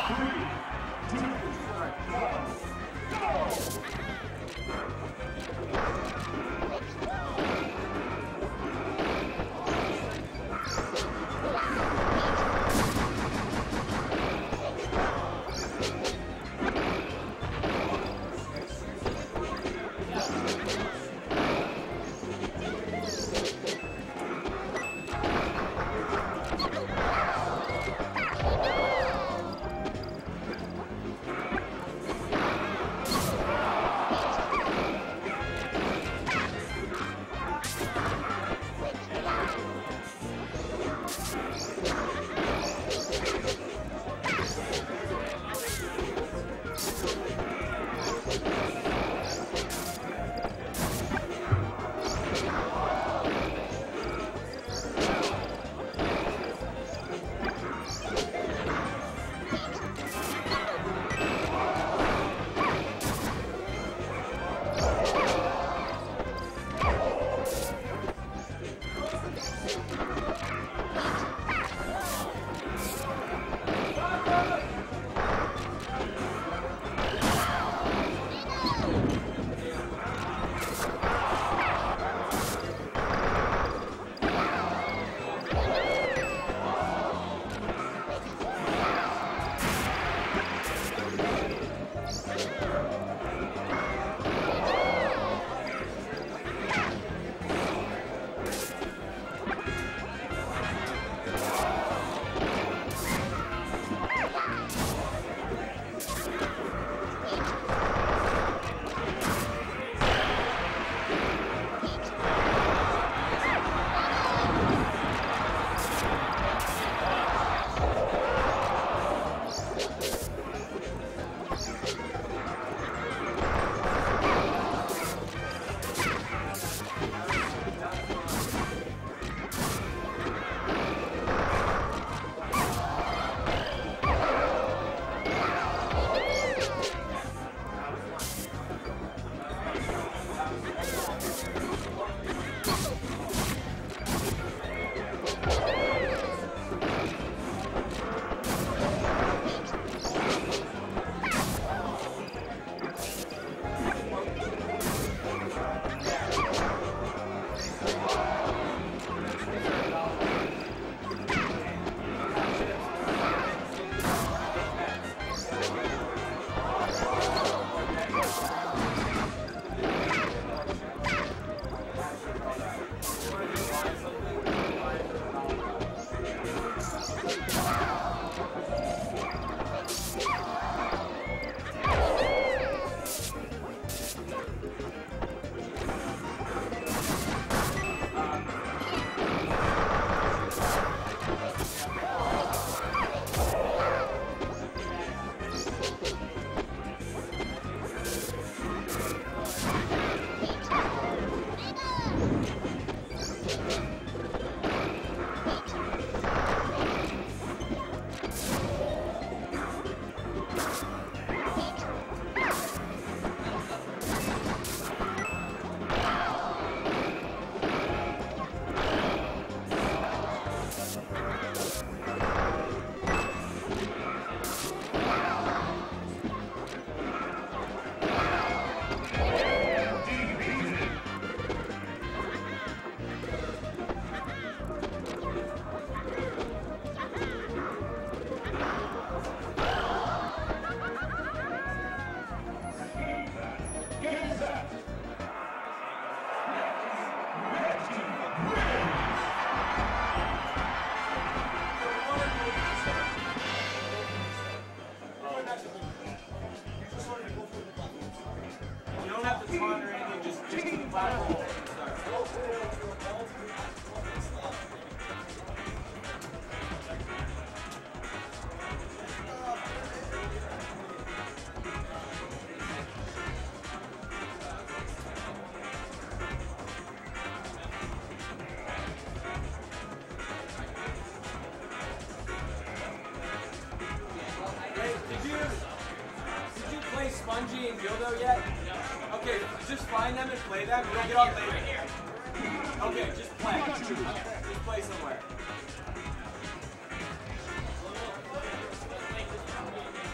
Spongy and Gildo yet? Okay, just find them and play them. We'll get on later. Okay, just play. Just play somewhere.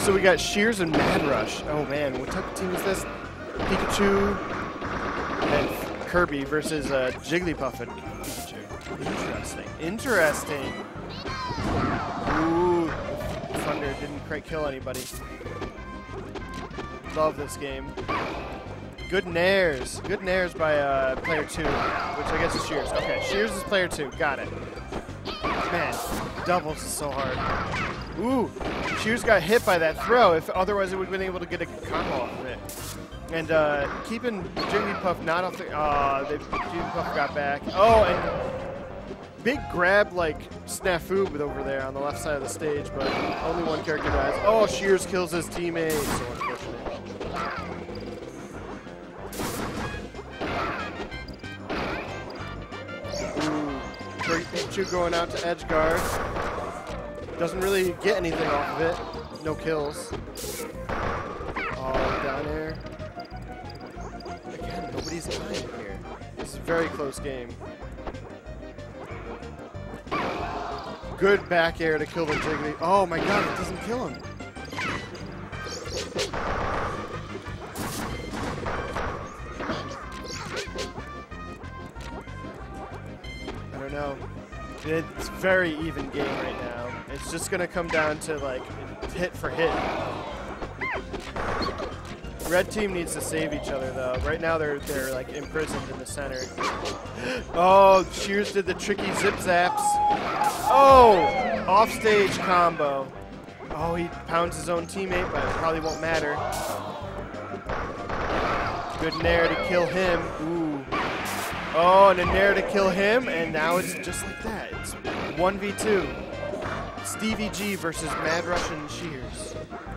so we got Shears and Mad Rush. Oh man, what type of team is this? Pikachu and Kirby versus Jigglypuff and Pikachu. Interesting. Interesting. Ooh, Thunder didn't quite kill anybody. Love this game. Good nairs. Good nairs by player 2, which I guess is Shears. Okay, Shears is player 2. Got it. Man, doubles is so hard. Ooh, Shears got hit by that throw. If otherwise, it would have been able to get a combo off of it. And keeping Jigglypuff not off the. Jigglypuff got back. Oh, and big grab like snafu over there on the left side of the stage, but only one character dies. Oh, Shears kills his teammate. So unfortunate. Pikachu going out to edge guard. Doesn't really get anything off of it. No kills. Oh, down air. Again, nobody's dying here. This is a very close game. Good back air to kill the Jiggly. Oh my god, it doesn't kill him. I don't know. It's very even game right now. It's just gonna come down to like hit for hit. Red team needs to save each other though. Right now they're like imprisoned in the center. Oh, Shears did the tricky zip zaps. Oh, offstage combo. Oh, he pounds his own teammate, but it probably won't matter. Good nair to kill him. Ooh. Oh, and a nair to kill him, and now it's just like that. It's 1v2. Stevie G versus Mad Rush and Shears.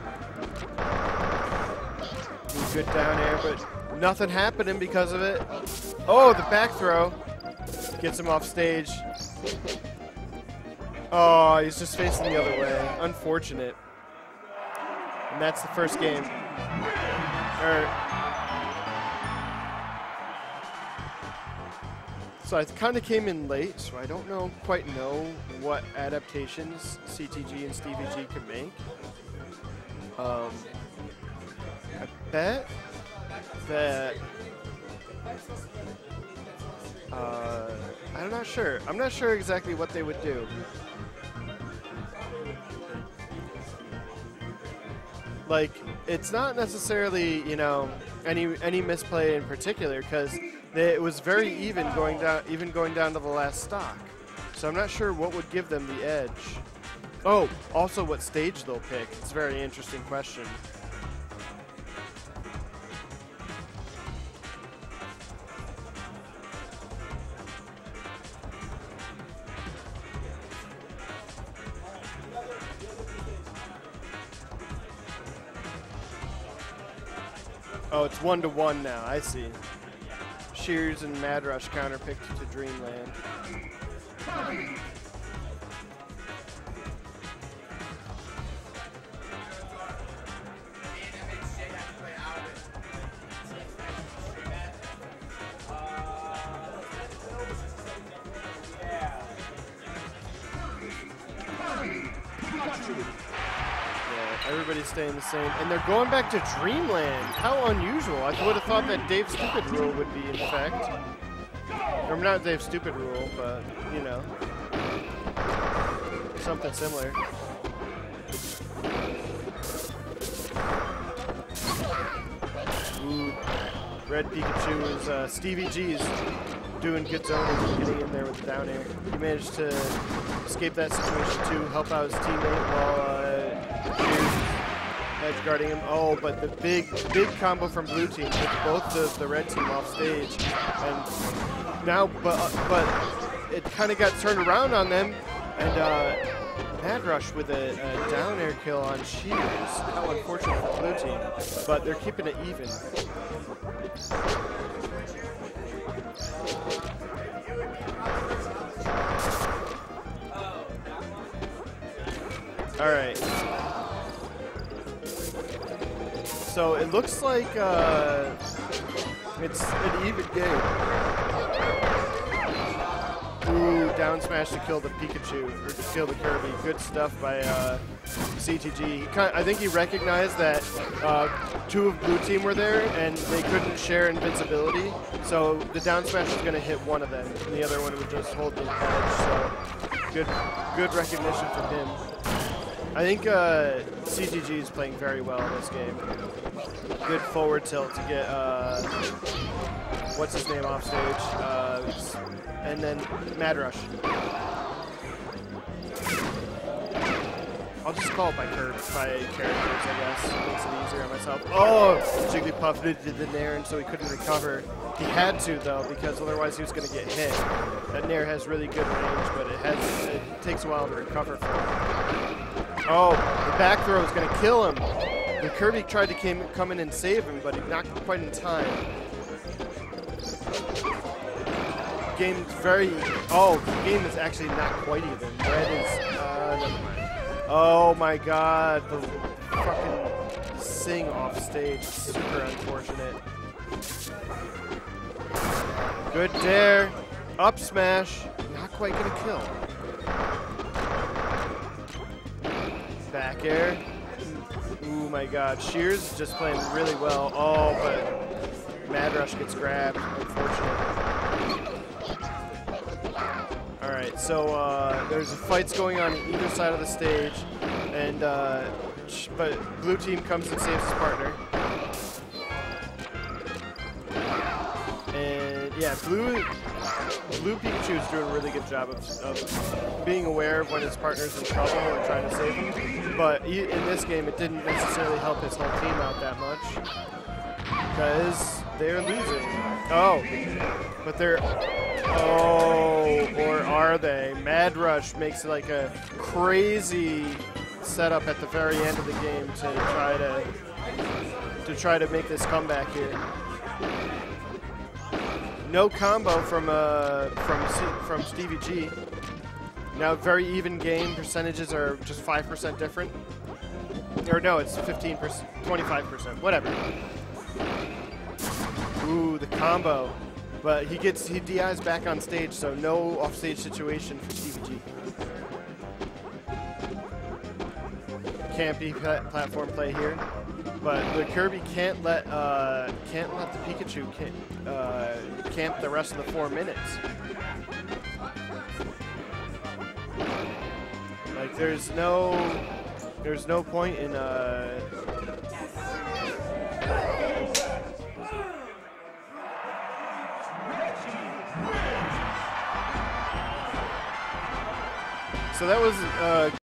Good down air, but nothing happening because of it. Oh, the back throw gets him off stage. Oh, he's just facing the other way. Unfortunate. And that's the first game. So I kind of came in late, so I don't quite know what adaptations CTG and Stevie G could make. I bet that I'm not sure. I'm not sure exactly what they would do. Like, it's not necessarily, you know, any misplay in particular, because it was very even going down to the last stock. So I'm not sure what would give them the edge. Oh, also what stage they'll pick. It's a very interesting question. Oh, it's 1-1 now. I see. Shears and Mad Rush counterpicked to Dreamland. Everybody's staying the same, and they're going back to Dreamland. How unusual. I would have thought that Dave Stupid rule would be in effect. Or not Dave Stupid rule, but, you know, something similar. Ooh. Red Pikachu is Stevie G's doing good zoning, getting in there with the down air. He managed to escape that situation too, help out his teammate while edge guarding him. Oh, but the big combo from blue team took both the red team off stage, and now but it kind of got turned around on them, and Mad Rush with a down air kill on Shears. How unfortunate for the blue team, but they're keeping it even. All right. So it looks like it's an even game. Ooh, down smash to kill the Pikachu, or to kill the Kirby. Good stuff by CTG. I think he recognized that 2 of blue team were there, and they couldn't share invincibility, so the down smash was going to hit one of them, and the other one would just hold the edge, so good recognition from him. I think CTG is playing very well in this game. Good forward tilt to get, what's his name off stage, and then Mad Rush. I'll just call it by characters, I guess. It makes it easier on myself. Oh, Jigglypuff did the nair, and so he couldn't recover. He had to, though, because otherwise he was going to get hit. That nair has really good range, but it takes a while to recover from it. Oh, the back throw is going to kill him. The Kirby tried to come in and save him, but he not quite in time. Game's the game is actually not quite even. Red is, never mind. Oh my god, the fucking sing off stage is super unfortunate. Good dare. Up smash. Not quite gonna kill. Back air. Ooh my god. Shears is just playing really well. Oh, but Mad Rush gets grabbed. Unfortunate. Alright, so there's fights going on either side of the stage, and but blue team comes and saves his partner. And yeah, blue Pikachu is doing a really good job of being aware of when his partner's in trouble and trying to save him. But in this game, it didn't necessarily help his whole team out that much because they're losing. Oh, but they're. Oh, or are they? Mad Rush makes like a crazy setup at the very end of the game to try to make this comeback here. No combo from Stevie G. Now very even game. Percentages are just 5% different. Or no, it's 15%, 25%, whatever. Ooh, the combo. But he DIs back on stage, so no offstage situation for Stevie G. Can't be platform play here, but the Kirby can't let the Pikachu camp the rest of the 4 minutes. Like there's no point in So that was